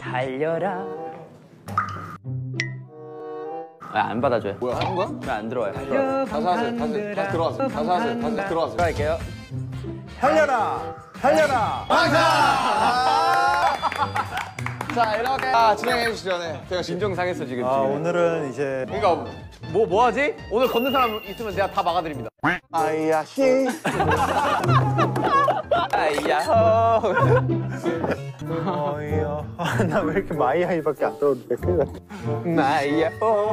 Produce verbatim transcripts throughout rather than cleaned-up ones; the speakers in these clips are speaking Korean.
달려라. 아, 안 받아줘요. 뭐야, 하는 거야? 왜 안 들어와요? 다시 하세요. 다시, 다시 들어와세요. 다시 하세요. 다시 들어와세요. 들어갈게요. 달려라! 달려라! 항상! 자, 이렇게 아, 진행해 주시죠. 네. 제가 심정 상했어, 지금. 아, 오늘은 이제. 그러니까 뭐, 뭐 하지? 오늘 걷는 사람 있으면 내가 다 막아드립니다. 아이야, 히. 아이야. 어이야. 아, 나 왜 이렇게 마이하이밖에 안 떠오르는데 큰일 났다. 아이야.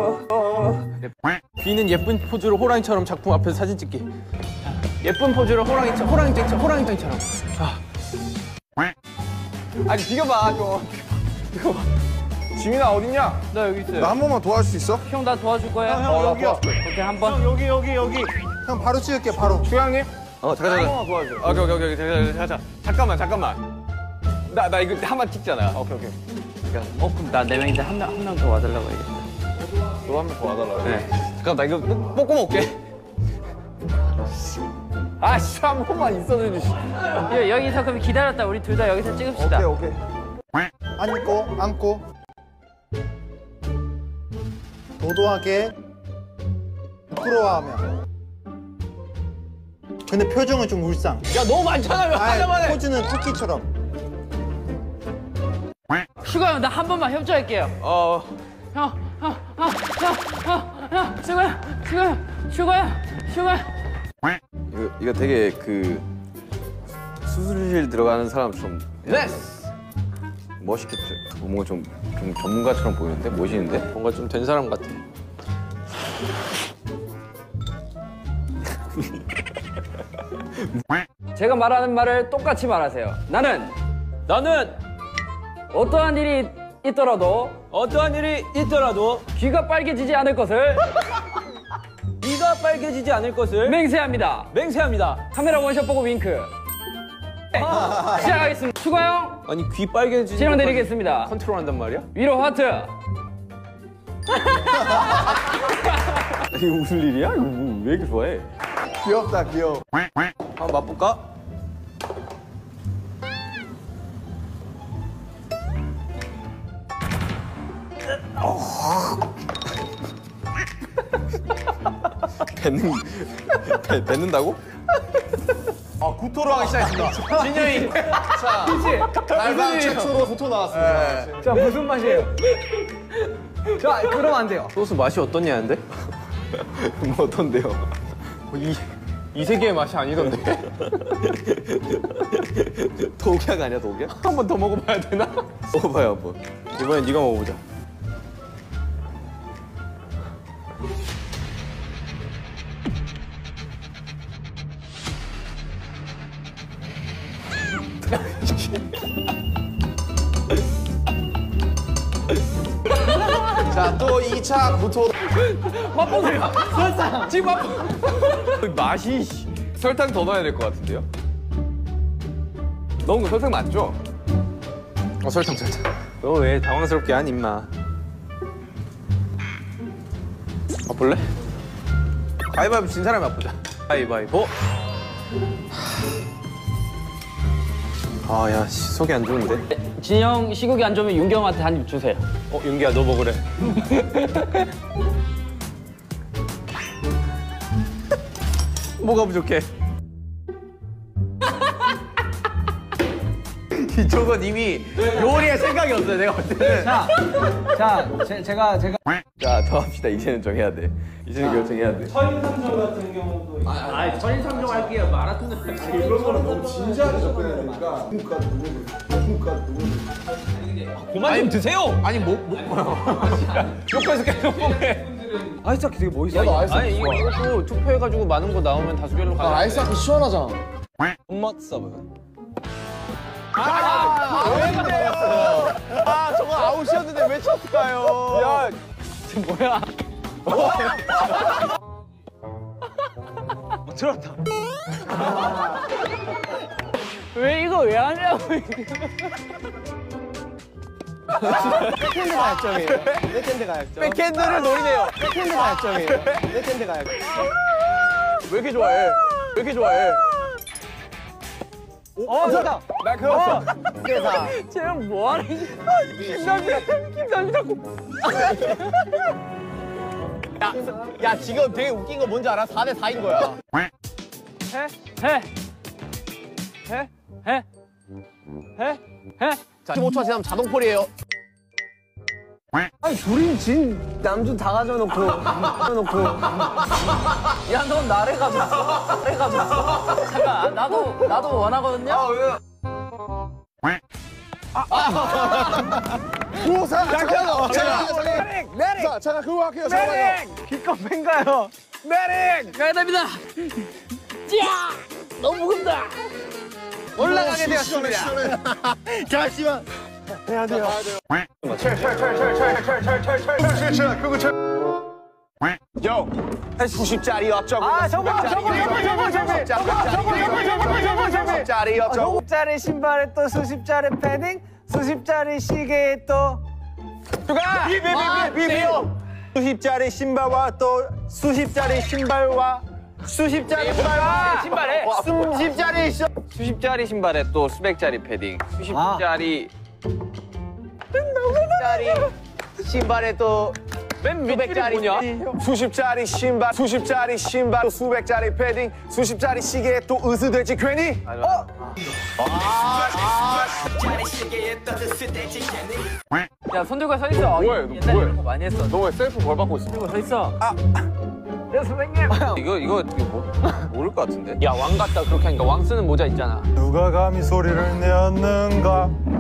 B는 예쁜 포즈로 호랑이처럼 작품 앞에서 사진 찍기. 예쁜 포즈로 호랑이처럼 호랑이처럼 호랑이처럼. 아. 아니, 비켜봐, 좀. 비켜봐. 지민아, 어딨냐? 나 여기 있어요. 나 한 번만 도와줄 수 있어? 형 나 도와줄 거야? 형, 형, 여기요. 오케이, 한 번. 형, 여기, 여기, 여기. 형, 바로 찍을게, 바로. 주영님? 어 잠깐 한 번만 도와줘. 오케이, 오케이, 오케이. 잠깐, 잠깐. 잠깐만, 잠깐만. 나, 나 이거 한 번 찍잖아. 오케이, 오케이. 어, 그럼 나 네 명인데 한 명 한 명 더 와달라고 해야겠다. 너 한 번 더 와달라고. 네. 잠깐 나 이거 뽑고 먹게. 아, 씨, 한 번만 있어주지. 여, 여기서 그럼 기다렸다. 우리 둘 다 여기서 찍읍시다. 오케이, 오케이. 앉고, 앉고. 도도하게. 부끄러워하며. 근데 표정은 좀 울상. 야 너무 많잖아 왜 하나만 해. 포즈는 토끼처럼. 슈가 형, 나 한 번만 협조할게요. 어. 형, 형, 형, 형, 형, 형, 슈가야, 슈가야, 슈가야, 슈가야. 이거 이거 되게 그 수술실 들어가는 사람처럼. 네. 멋있겠죠. 뭔가 좀, 좀 전문가처럼 보이는데 멋있는데. 뭔가 좀 된 사람 같아. 제가 말하는 말을 똑같이 말하세요. 나는 나는 어떠한 일이 있더라도 어떠한 일이 있더라도 귀가 빨개지지 않을 것을 귀가 빨개지지 않을 것을 맹세합니다. 맹세합니다. 카메라 원샷 보고 윙크. 네, 시작하겠습니다. 슈가 형, 아니 귀 빨개지지 질문 드리겠습니다. 컨트롤한단 말이야? 위로 하트. 이거 무슨 일이야? 이거 뭐, 왜 이렇게 좋아해? 귀엽다, 귀여워. 한번 맛볼까? 뱉는, 뱉, 뱉는다고? 아, 구토로 하기 시작했습니다. 진영이 자, 날방 최초로 구토 나왔습니다. 자 무슨 맛이에요? 자 그러면 안 돼요. 소스 맛이 어떻냐는데? 뭐 어떤데요? 이, 이 세계의 맛이 아니던데? 독약 아니야 독약? 한 번 더 먹어봐야 되나? 먹어봐요 한번. 이번엔 네가 먹어보자. 자, 또 이 차 구토. 맛보세요. 설탕. 지금 맛보. 맛이 설탕 더 넣어야 될 것 같은데요? 넣은 거 설탕 맞죠? 어 설탕 설탕. 너 왜 당황스럽게 하니 임마. 맛볼래? 가위바위보 진 사람이 맛보자. 가위바위보. 아야 속이 안 좋은데. 진영 시국이 안 좋으면 윤기 형한테 한 입 주세요. 어 윤기야 너 먹으래. 뭐가 부족해? 이쪽은 이미 요리에 생각이 없어요. 내가 볼 때는. 자, 자, 제, 제가 제가 자 더 합시다. 이제는 정해야 돼. 이제는 결정해야 돼. 천인삼종 같은 경우도. 아, 천인삼종 할게요. 마라톤을. 이런 거는 너무 진지하게 접근해야 되니까. 누군가 누군가 누군가 누군가. 그만 좀 드세요. 아니 뭐 뭐. 효과에서 계속 먹네. 아이스하키 되게 멋있어. 나도 아이스하키 아니 이거, 좋아. 이것도 투표해가지고 많은 거 나오면 다수결로 가. 아, 아이스하키 시원하잖아. 홈맛 서브. 아, 왜 아, 저거 아웃이었는데 왜 쳤을까요? 야, 지금 뭐야? 들었다. 왜 이거 왜 하냐고. 백핸드가 약점이에요. 백핸드가 약점. 백핸드를 노리네요. 백핸드가 약점이에요. 백핸드가 약점. 왜 이렇게 좋아해? 왜 이렇게 좋아해? 어, 잠깐. 나 그었어. 회사. 쟤는 뭐하는 김남이랑 김남이 자꾸. 야, 야, 지금 되게 웃긴 거 뭔지 알아? 사 대 사인 거야. 해? 해? 해? 해? 해? 해? 자, 십오 초 지나면 자동폴이에요. 아니, 둘이 진 남준 다 가져놓고, 가져놓고. 야, 넌 나를 가졌어. 나를 가졌어. 잠깐 나도 나도 원하거든요. 아, 왜? 우사 잠깐만. 잠깐. 메릭. 자, 잠깐 그거 할게요. 잠깐만요. 기껏 뺀가요? 메릭. 가야 됩니다. 야! 너무 무겁다. 올라가게 시원해, 되었습니다. 시원해. 잠시만. 해야 돼요. 철철철철철철철철철철철철 그거 철. 요. 수십 짜리 어쩌고. 아, 저거 저거 저거 저거 저거 저거 저거 저거 저거 저거 짜리 어쩌고. 수십짜리 신발에 또 수십짜리 패딩, 수십짜리 시계에 또 누가? 비비비비비요. 수십짜리 신발과 또 수십짜리 신발과 수십짜리 신발과 신발에 수십짜리 셔. 수십짜리 신발에 또 수백짜리 패딩. 수십짜리. 수십짜리 신발에 또 맨 밑줄이 수백짜리 뭐냐? 수십짜리 신발, 수십짜리 신발, 또 수백짜리 패딩, 수십짜리 시계에 또 으스대지 괜히? 어? 야 손 들고 서 있어. 뭐해, 너 옛날에 뭐해? 이런 거 많이 했어. 너 왜 셀프 벌 받고 있어? 들고 서 있어. 네, 선생님. 이거 이거 이거 뭐 모를 것 같은데? 야 왕 같다 그렇게 하니까 왕 쓰는 모자 있잖아. 누가 감히 소리를 내었는가